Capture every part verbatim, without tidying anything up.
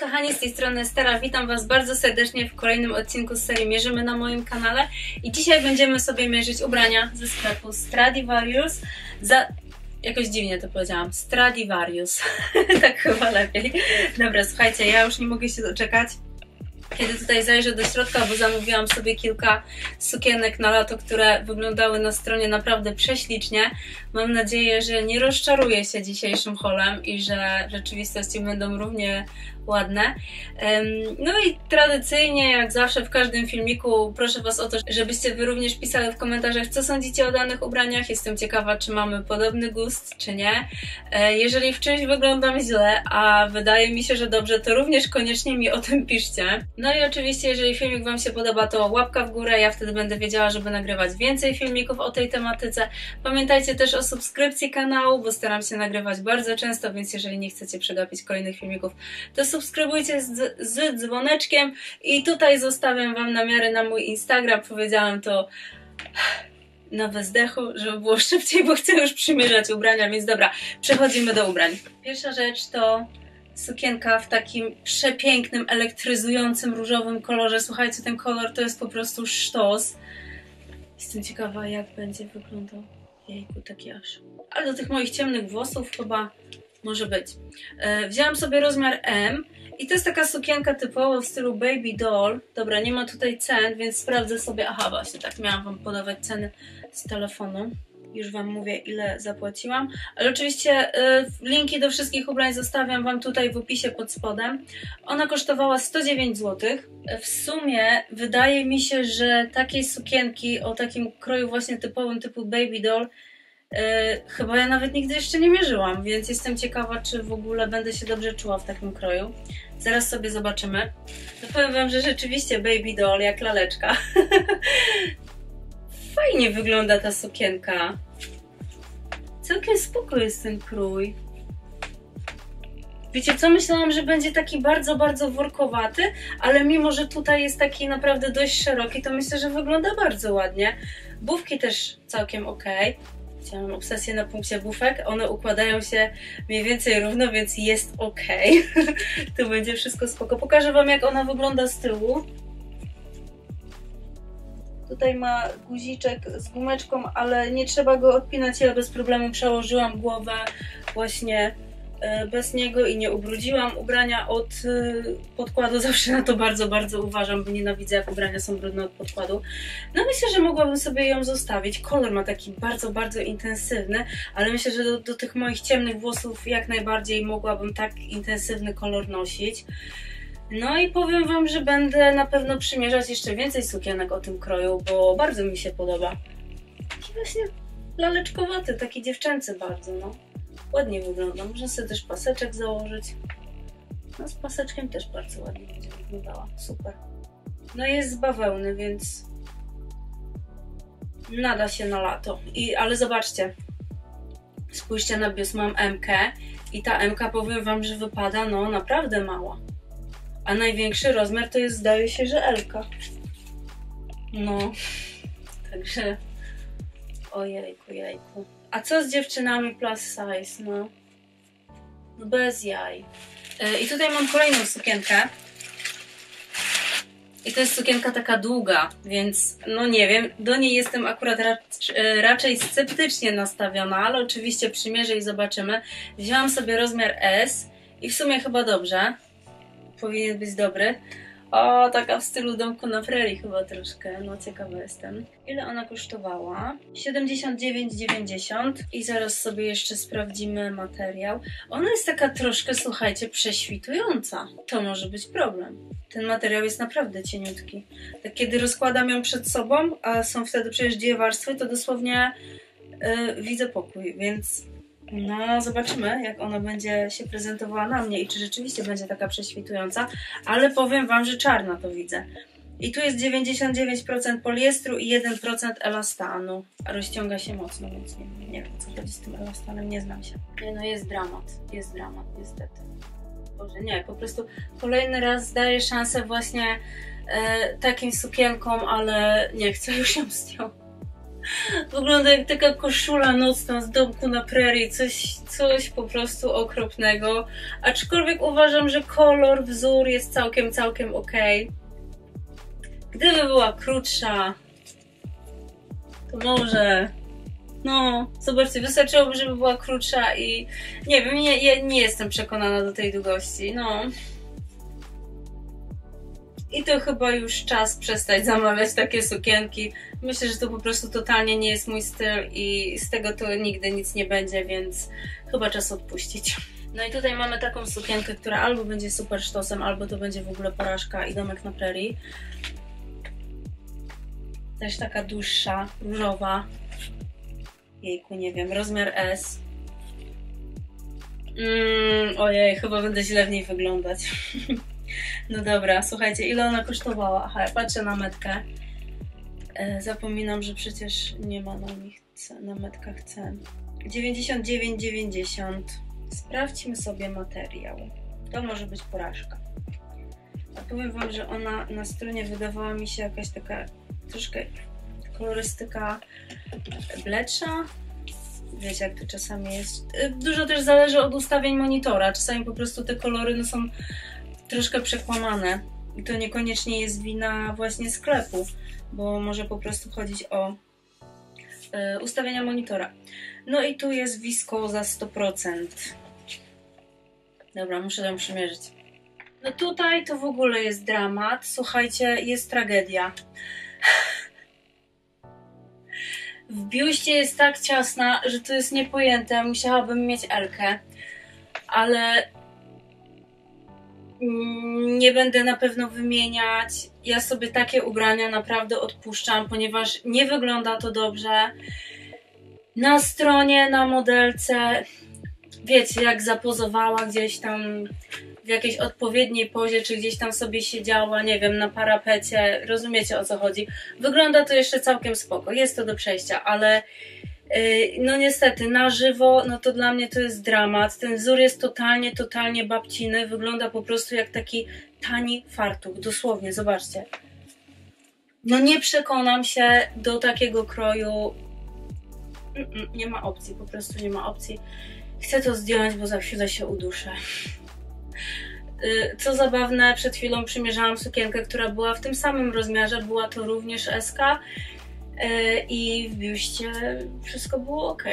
kochani, z tej strony Stara, witam Was bardzo serdecznie w kolejnym odcinku z serii Mierzymy na moim kanale i dzisiaj będziemy sobie mierzyć ubrania ze sklepu Stradivarius za... Jakoś dziwnie to powiedziałam, Stradivarius, tak chyba lepiej. Dobra, słuchajcie, ja już nie mogę się doczekać, kiedy tutaj zajrzę do środka, bo zamówiłam sobie kilka sukienek na lato, które wyglądały na stronie naprawdę prześlicznie. Mam nadzieję, że nie rozczaruję się dzisiejszym haulem i że w rzeczywistości będą równie ładne. No i tradycyjnie, jak zawsze w każdym filmiku, proszę Was o to, żebyście Wy również pisali w komentarzach, co sądzicie o danych ubraniach. Jestem ciekawa, czy mamy podobny gust, czy nie. Jeżeli w czymś wyglądam źle, a wydaje mi się, że dobrze, to również koniecznie mi o tym piszcie. No i oczywiście, jeżeli filmik Wam się podoba, to łapka w górę, ja wtedy będę wiedziała, żeby nagrywać więcej filmików o tej tematyce. Pamiętajcie też o subskrypcji kanału, bo staram się nagrywać bardzo często, więc jeżeli nie chcecie przegapić kolejnych filmików, to subskrybujcie z, z dzwoneczkiem i tutaj zostawiam Wam namiary na mój Instagram. Powiedziałam to na wezdechu, żeby było szybciej, bo chcę już przymierzać ubrania, więc dobra, przechodzimy do ubrań. Pierwsza rzecz to sukienka w takim przepięknym, elektryzującym, różowym kolorze. Słuchajcie, ten kolor to jest po prostu sztos. Jestem ciekawa, jak będzie wyglądał. Jejku, taki aż. Ale do tych moich ciemnych włosów chyba może być. E, wzięłam sobie rozmiar M i to jest taka sukienka typowo w stylu baby doll. Dobra, nie ma tutaj cen, więc sprawdzę sobie. Aha, właśnie tak, miałam Wam podawać ceny z telefonu. Już Wam mówię, ile zapłaciłam. Ale oczywiście y, linki do wszystkich ubrań zostawiam Wam tutaj w opisie pod spodem. Ona kosztowała sto dziewięć złotych. W sumie wydaje mi się, że takiej sukienki o takim kroju właśnie typowym typu baby doll y, chyba ja nawet nigdy jeszcze nie mierzyłam, więc jestem ciekawa, czy w ogóle będę się dobrze czuła w takim kroju. Zaraz sobie zobaczymy. No powiem Wam, że rzeczywiście baby doll jak laleczka. Fajnie wygląda ta sukienka. Całkiem spoko jest ten krój. Wiecie co? Myślałam, że będzie taki bardzo, bardzo workowaty, ale mimo, że tutaj jest taki naprawdę dość szeroki, to myślę, że wygląda bardzo ładnie. Bufki też całkiem ok. Chciałam obsesję na punkcie bufek. One układają się mniej więcej równo, więc jest ok. To będzie wszystko spoko. Pokażę Wam, jak ona wygląda z tyłu. Tutaj ma guziczek z gumeczką, ale nie trzeba go odpinać. Ja bez problemu przełożyłam głowę właśnie bez niego i nie ubrudziłam ubrania od podkładu. Zawsze na to bardzo, bardzo uważam, bo nienawidzę, jak ubrania są brudne od podkładu. No myślę, że mogłabym sobie ją zostawić. Kolor ma taki bardzo, bardzo intensywny, ale myślę, że do, do tych moich ciemnych włosów jak najbardziej mogłabym tak intensywny kolor nosić. No i powiem Wam, że będę na pewno przymierzać jeszcze więcej sukienek o tym kroju, bo bardzo mi się podoba. Taki właśnie laleczkowaty, taki dziewczęcy bardzo, no. Ładnie wygląda. Można sobie też paseczek założyć. No z paseczkiem też bardzo ładnie będzie wyglądała. Super. No jest z bawełny, więc nada się na lato. I, ale zobaczcie, spójrzcie na biust, mam M-kę i ta M-ka, powiem Wam, że wypada no naprawdę mała. A największy rozmiar to jest, zdaje się, że L-ka. No, także ojejku, jejku. A co z dziewczynami plus size, no? No bez jaj. Yy, I tutaj mam kolejną sukienkę. I to jest sukienka taka długa, więc no nie wiem, do niej jestem akurat rac yy, raczej sceptycznie nastawiona, ale oczywiście przymierzę i zobaczymy. Wzięłam sobie rozmiar S i w sumie chyba dobrze. Powinien być dobry. O, taka w stylu domku na prerii chyba troszkę. No ciekawa jestem. Ile ona kosztowała? siedemdziesiąt dziewięć dziewięćdziesiąt. I zaraz sobie jeszcze sprawdzimy materiał. Ona jest taka troszkę, słuchajcie, prześwitująca. To może być problem. Ten materiał jest naprawdę cieniutki. Tak kiedy rozkładam ją przed sobą, a są wtedy przecież dwie warstwy, to dosłownie yy, widzę pokój, więc... No, zobaczymy, jak ona będzie się prezentowała na mnie i czy rzeczywiście będzie taka prześwitująca, ale powiem Wam, że czarna to widzę. I tu jest dziewięćdziesiąt dziewięć procent poliestru i jeden procent elastanu, a rozciąga się mocno, więc nie, nie wiem, co chodzi z tym elastanem, nie znam się. Nie, no jest dramat, jest dramat, niestety. Boże, nie, po prostu kolejny raz daję szansę właśnie e, takim sukienkom, ale nie chcę już ją zdjąć. Wygląda jak taka koszula nocna z domku na prerii, coś, coś po prostu okropnego. Aczkolwiek uważam, że kolor, wzór jest całkiem, całkiem ok. Gdyby była krótsza, to może... No, zobaczcie, wystarczyłoby, żeby była krótsza i... Nie wiem, nie, ja nie jestem przekonana do tej długości, no. I to chyba już czas przestać zamawiać takie sukienki. Myślę, że to po prostu totalnie nie jest mój styl i z tego to nigdy nic nie będzie, więc chyba czas odpuścić. No i tutaj mamy taką sukienkę, która albo będzie super sztosem, albo to będzie w ogóle porażka i domek na prerii. Też taka dłuższa, różowa. Jejku, nie wiem, rozmiar S. Mm, ojej, chyba będę źle w niej wyglądać. No dobra, słuchajcie, ile ona kosztowała? Aha, ja patrzę na metkę. E, zapominam, że przecież nie ma na nich cen, na metkach cen. dziewięćdziesiąt dziewięć dziewięćdziesiąt. Sprawdźmy sobie materiał. To może być porażka. A powiem wam, że ona na stronie wydawała mi się jakaś taka troszkę kolorystyka bledsza. Wiecie, jak to czasami jest. Dużo też zależy od ustawień monitora. Czasami po prostu te kolory no, są troszkę przekłamane. I to niekoniecznie jest wina właśnie sklepu, bo może po prostu chodzić o y, ustawienia monitora. No i tu jest wiskoza sto procent. Dobra, muszę ją przymierzyć. No tutaj to w ogóle jest dramat. Słuchajcie, jest tragedia. W biuście jest tak ciasna, że to jest niepojęte. Musiałabym mieć elkę, ale nie będę na pewno wymieniać. Ja sobie takie ubrania naprawdę odpuszczam, ponieważ nie wygląda to dobrze. Na stronie, na modelce, wiecie, jak zapozowała gdzieś tam w jakiejś odpowiedniej pozie, czy gdzieś tam sobie siedziała, nie wiem, na parapecie, rozumiecie, o co chodzi. Wygląda to jeszcze całkiem spoko, jest to do przejścia, ale yy, no niestety na żywo, no to dla mnie to jest dramat. Ten wzór jest totalnie, totalnie babciny, wygląda po prostu jak taki tani fartuch, dosłownie, zobaczcie. No nie przekonam się do takiego kroju, nie ma opcji, po prostu nie ma opcji. Chcę to zdjąć, bo za chwilę się uduszę. Co zabawne, przed chwilą przymierzałam sukienkę, która była w tym samym rozmiarze, była to również S K i w biuście wszystko było ok.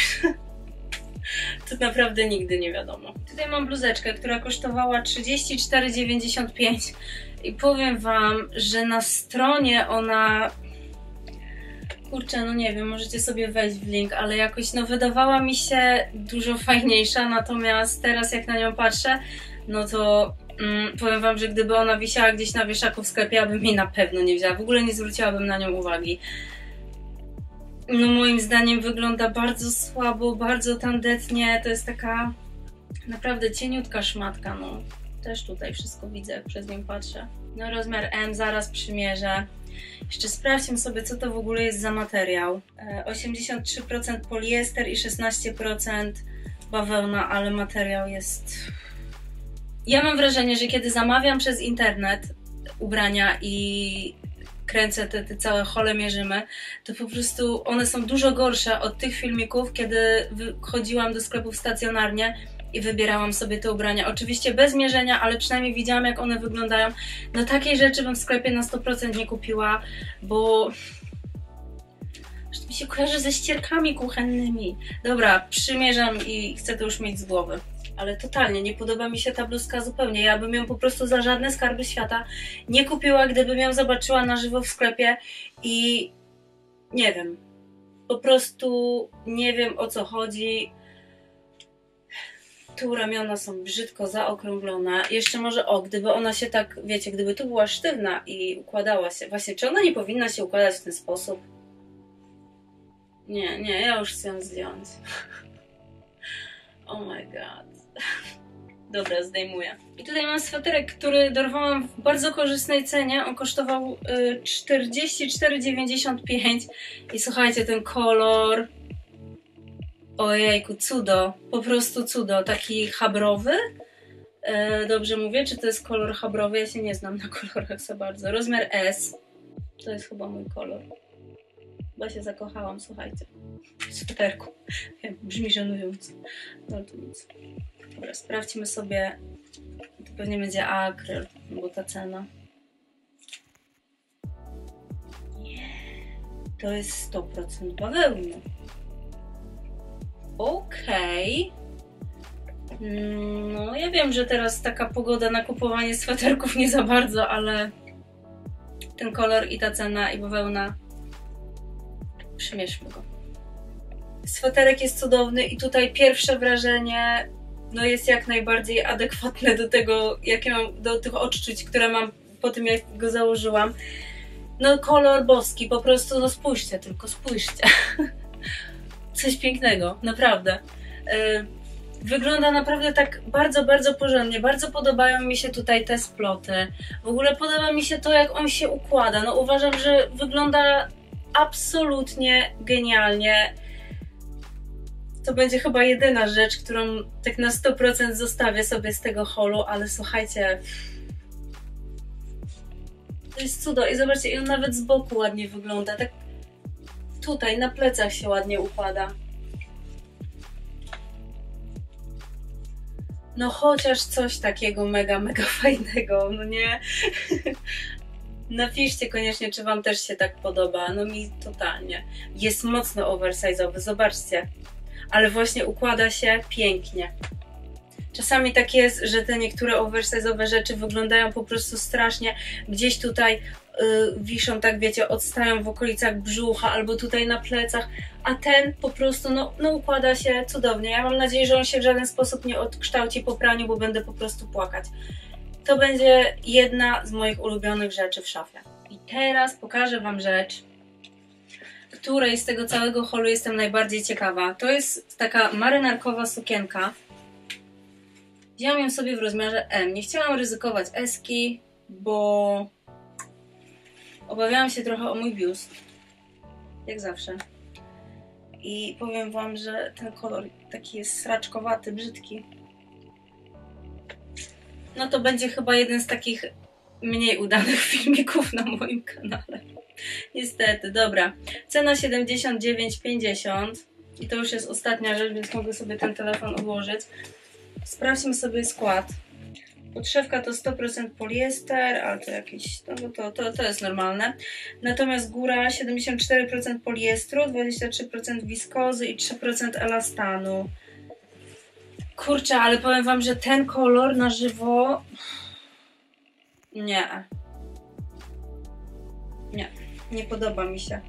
To naprawdę nigdy nie wiadomo. Tutaj mam bluzeczkę, która kosztowała trzydzieści cztery dziewięćdziesiąt pięć i powiem wam, że na stronie ona... Kurczę, no nie wiem, możecie sobie wejść w link, ale jakoś no wydawała mi się dużo fajniejsza, natomiast teraz jak na nią patrzę, no to mm, powiem wam, że gdyby ona wisiała gdzieś na wieszaku w sklepie, ja bym jej na pewno nie wzięła, w ogóle nie zwróciłabym na nią uwagi. No moim zdaniem wygląda bardzo słabo, bardzo tandetnie, to jest taka naprawdę cieniutka szmatka, no. Też tutaj wszystko widzę, jak przez nią patrzę. No rozmiar M, zaraz przymierzę. Jeszcze sprawdźmy sobie, co to w ogóle jest za materiał. osiemdziesiąt trzy procent poliester i szesnaście procent bawełna, ale materiał jest... Ja mam wrażenie, że kiedy zamawiam przez internet ubrania i kręcę te, te całe hole mierzymy, to po prostu one są dużo gorsze od tych filmików, kiedy chodziłam do sklepów stacjonarnie i wybierałam sobie te ubrania. Oczywiście bez mierzenia, ale przynajmniej widziałam, jak one wyglądają. No takiej rzeczy bym w sklepie na sto procent nie kupiła, bo że mi się kojarzy ze ścierkami kuchennymi. Dobra, przymierzam i chcę to już mieć z głowy. Ale totalnie, nie podoba mi się ta bluzka zupełnie. Ja bym ją po prostu za żadne skarby świata nie kupiła, gdybym ją zobaczyła na żywo w sklepie i nie wiem. Po prostu nie wiem, o co chodzi. Tu ramiona są brzydko zaokrąglone. Jeszcze może, o, gdyby ona się tak, wiecie, gdyby tu była sztywna i układała się. Właśnie, czy ona nie powinna się układać w ten sposób? Nie, nie, ja już chcę ją zdjąć. Oh my god. Dobra, zdejmuję. I tutaj mam sweterek, który dorwałam w bardzo korzystnej cenie. On kosztował y, czterdzieści cztery dziewięćdziesiąt pięć. I słuchajcie, ten kolor... Ojejku, cudo. Po prostu cudo. Taki chabrowy. E, dobrze mówię? Czy to jest kolor chabrowy? Ja się nie znam na kolorach za bardzo. Rozmiar S. To jest chyba mój kolor. Chyba się zakochałam, słuchajcie. W sweterku. Wiem, brzmi żenująco. No to nic. Dobra, sprawdźmy sobie. To pewnie będzie akryl, bo ta cena. Nie. To jest sto procent bawełny. Okej. Okay. No ja wiem, że teraz taka pogoda na kupowanie sweterków nie za bardzo, ale ten kolor i ta cena i bawełna, przymierzmy go. Sweterek jest cudowny i tutaj pierwsze wrażenie no jest jak najbardziej adekwatne do tego, jakie mam, do tych odczuć, które mam po tym, jak go założyłam. No kolor boski, po prostu, no spójrzcie, tylko spójrzcie. Coś pięknego, naprawdę. Wygląda naprawdę tak bardzo, bardzo porządnie. Bardzo podobają mi się tutaj te sploty. W ogóle podoba mi się to, jak on się układa. No uważam, że wygląda absolutnie genialnie. To będzie chyba jedyna rzecz, którą tak na sto procent zostawię sobie z tego haulu, ale słuchajcie, to jest cudo. I zobaczcie, i on nawet z boku ładnie wygląda. Tak tutaj na plecach się ładnie układa. No chociaż coś takiego mega, mega fajnego, no nie? Napiszcie koniecznie, czy wam też się tak podoba. No mi totalnie. Jest mocno oversize'owy, zobaczcie. Ale właśnie układa się pięknie. Czasami tak jest, że te niektóre oversize'owe rzeczy wyglądają po prostu strasznie. Gdzieś tutaj yy, wiszą, tak wiecie, odstają w okolicach brzucha albo tutaj na plecach, a ten po prostu no, no układa się cudownie. Ja mam nadzieję, że on się w żaden sposób nie odkształci po praniu, bo będę po prostu płakać. To będzie jedna z moich ulubionych rzeczy w szafie. I teraz pokażę wam rzecz, której z tego całego haulu jestem najbardziej ciekawa. To jest taka marynarkowa sukienka. Wzięłam ją sobie w rozmiarze M. Nie chciałam ryzykować eski, bo obawiałam się trochę o mój biust. Jak zawsze. I powiem wam, że ten kolor taki jest sraczkowaty, brzydki. No to będzie chyba jeden z takich mniej udanych filmików na moim kanale. Niestety, dobra. Cena siedemdziesiąt dziewięć pięćdziesiąt. I to już jest ostatnia rzecz, więc mogę sobie ten telefon odłożyć. Sprawdźmy sobie skład. Podszewka to sto procent poliester, ale to jakieś, no to, to, to jest normalne. Natomiast góra siedemdziesiąt cztery procent poliestru, dwadzieścia trzy procent wiskozy i trzy procent elastanu. Kurczę, ale powiem wam, że ten kolor na żywo... Nie. Nie, nie podoba mi się.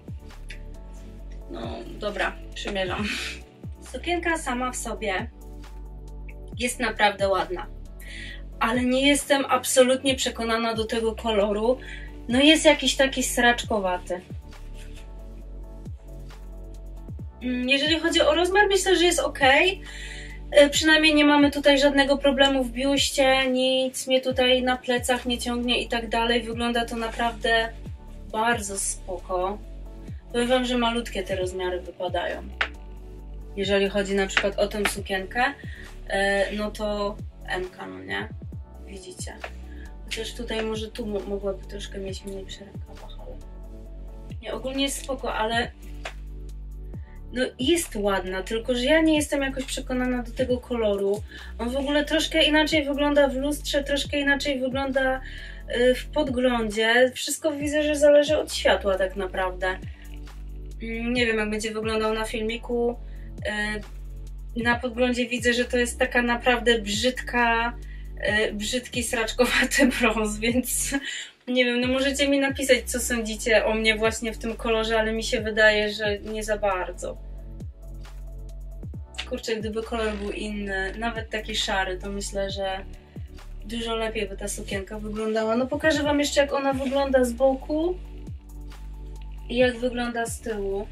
No dobra, przymierzam. Sukienka sama w sobie jest naprawdę ładna, ale nie jestem absolutnie przekonana do tego koloru. No jest jakiś taki sraczkowaty. Jeżeli chodzi o rozmiar, myślę, że jest ok. Przynajmniej nie mamy tutaj żadnego problemu w biuście, nic mnie tutaj na plecach nie ciągnie i tak dalej. Wygląda to naprawdę bardzo spoko. Powiem wam, że malutkie te rozmiary wypadają. Jeżeli chodzi na przykład o tę sukienkę, no to M-ka, no nie? Widzicie? Chociaż tutaj może tu mogłaby troszkę mieć mniejsze rękawa, ale... Nie, ogólnie jest spoko, ale... No jest ładna, tylko że ja nie jestem jakoś przekonana do tego koloru. On w ogóle troszkę inaczej wygląda w lustrze, troszkę inaczej wygląda w podglądzie. Wszystko widzę, że zależy od światła tak naprawdę. Nie wiem, jak będzie wyglądał na filmiku. Na podglądzie widzę, że to jest taka naprawdę brzydka, brzydki, sraczkowaty brąz, więc nie wiem, no możecie mi napisać, co sądzicie o mnie właśnie w tym kolorze, ale mi się wydaje, że nie za bardzo. Kurczę, gdyby kolor był inny, nawet taki szary, to myślę, że dużo lepiej by ta sukienka wyglądała. No pokażę wam jeszcze, jak ona wygląda z boku i jak wygląda z tyłu.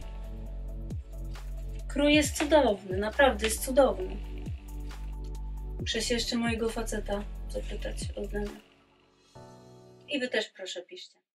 Krój jest cudowny, naprawdę jest cudowny. Muszę się jeszcze mojego faceta zapytać ode mnie. I wy też proszę piszcie.